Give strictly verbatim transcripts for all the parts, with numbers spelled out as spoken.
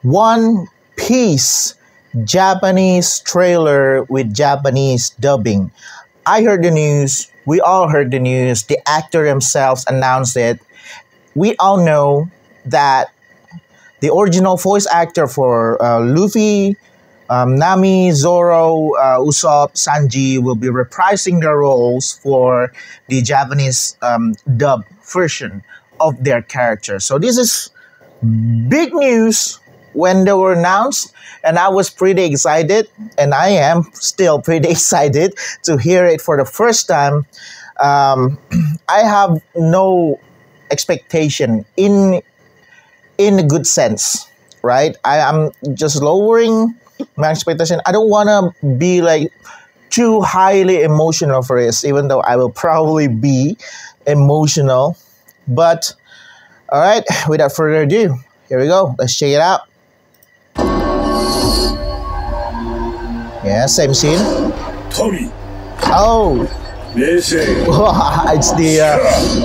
One Piece Japanese trailer with Japanese dubbing. I heard the news. We all heard the news. The actor himself announced it. We all know that the original voice actor for uh, Luffy, um, Nami, Zoro, uh, Usopp, Sanji will be reprising their roles for the Japanese um, dub version of their character. So this is big news when they were announced, and I was pretty excited, and I am still pretty excited to hear it for the first time. Um, I have no expectation in in a good sense, right? I am just lowering my expectation. I don't want to be like too highly emotional for this, even though I will probably be emotional. But all right, without further ado, here we go. Let's check it out. Yeah, same scene. Tommy. Oh, it's the. Uh,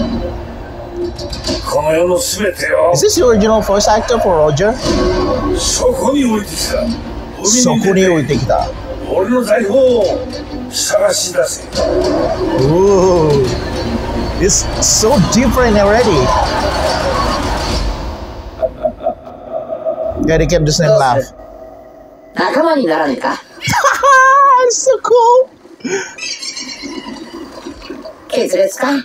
is this the original voice actor for Roger? そこに置いてきた。 そこに置いてきた。 俺の財宝を探し出せ。 Ooh, it's so different already. Yeah, they kept the same laugh. 仲間にならねえか It's so cool. 決裂か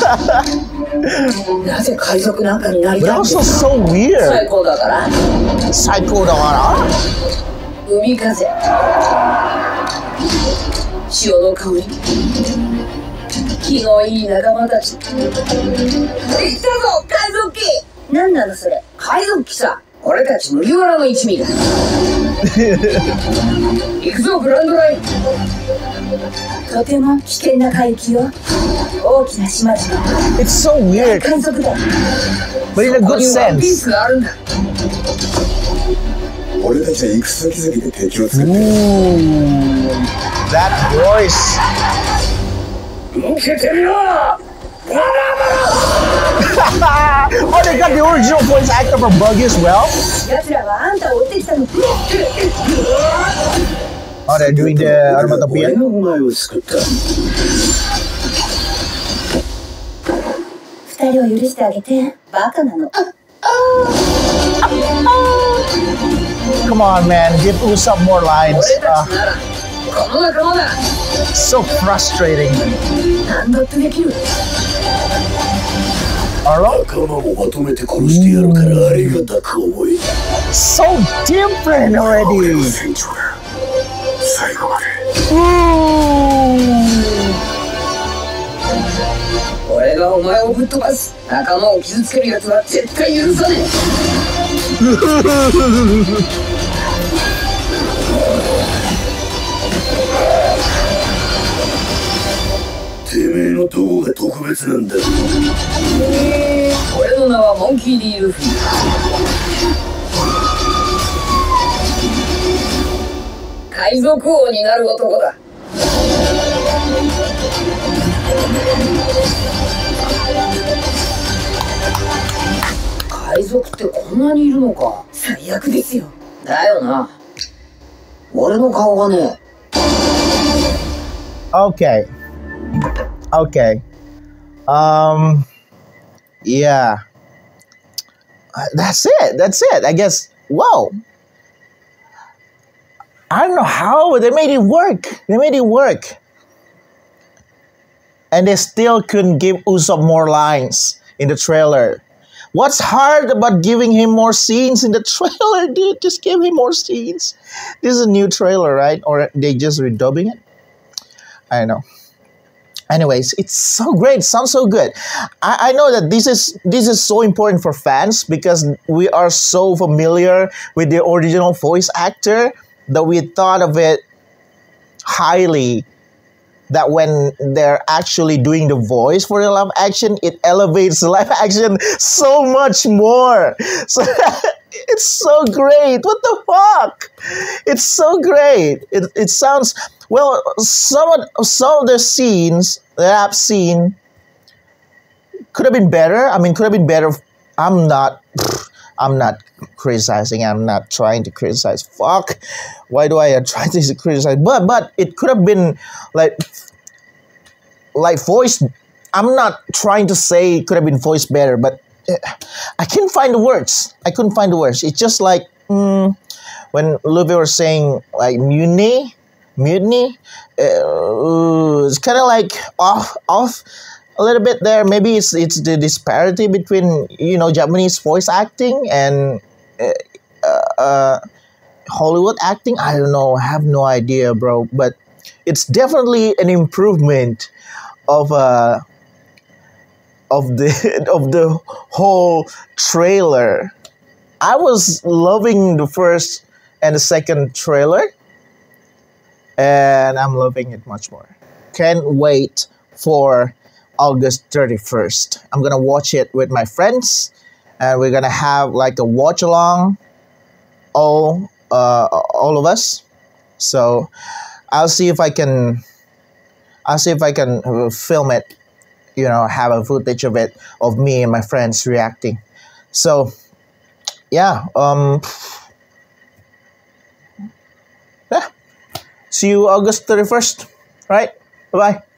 なぜ海賊なんかになり But たいんです also か so weird. 最高だから最高だから海風潮の香り気のいい仲間たち行ったぞ海賊機なんなのそれ海賊機さ俺たち麦わらの一味だ行くぞグランドラインとても危険な海域よ大きな島々 It's so weird, 海賊だ but in a ここ good にワンピー sense. スがあるんだ俺たちは行く先々で敵を作ってる。 Ooh, that voice. 受けてみろ。 Oh, they got the original voice actor from Buggy as well. 奴らはあんたを追ってきたの Oh, they're doing the 俺 onomatopoeia. がお前を救った。 二人を許してあげてバカなの Come on, man, give Usopp more lines. 俺た Uh, ちならこの仲間だ so frustrating. 何だってできる Alright, 仲間もまとめて殺してやるからありがたく思い。 so different 俺 already. の船長だ。最後まで。 Ooh. 俺がお前をぶっ飛ばす仲間を傷つける奴は絶対許さねてめえのどこが特別なんだ。 え俺の名はモンキー・ディ・ルフィ海賊王になる男だ海賊ってこんなにいるのか最悪ですよだよな俺の顔がね Okay. Okay. Um, yeah. Uh, That's it. That's it. I guess. Whoa. I don't know how, but they made it work. They made it work. And they still couldn't give Usopp more lines in the trailer. What's hard about giving him more scenes in the trailer, dude? Just give him more scenes. This is a new trailer, right? Or they just redubbing it? I don't know. Anyways, it's so great. It sounds so good. I, I know that this is this is so important for fans because we are so familiar with the original voice actor that we thought of it highly. That when they're actually doing the voice for the live action, it elevates the live action so much more. So it's so great. What the fuck? It's so great. It it sounds well. Some of some of the scenes that I've seen could have been better. I mean, could have been better. I'm not. I'm not criticizing. I'm not trying to criticize. Fuck. Why do I uh, try to criticize? But but it could have been like like voiced. I'm not trying to say it could have been voiced better, but uh, I couldn't find the words. I couldn't find the words. It's just like mm, when Luffy was saying like mutiny, mutiny. Uh, it's kind of like off off a little bit there. Maybe it's it's the disparity between you know Japanese voice acting and uh, uh, Hollywood acting. I don't know. I have no idea, bro. But it's definitely an improvement of uh of the of the whole trailer. I was loving the first and the second trailer, and I'm loving it much more. Can't wait for August thirty-first. I'm gonna watch it with my friends, and we're gonna have like a watch along, all uh, all of us. So I'll see if I can. I'll see if I can uh, film it. You know, have a footage of it of me and my friends reacting. So yeah, um, yeah. See you August thirty-first. Right? Bye bye.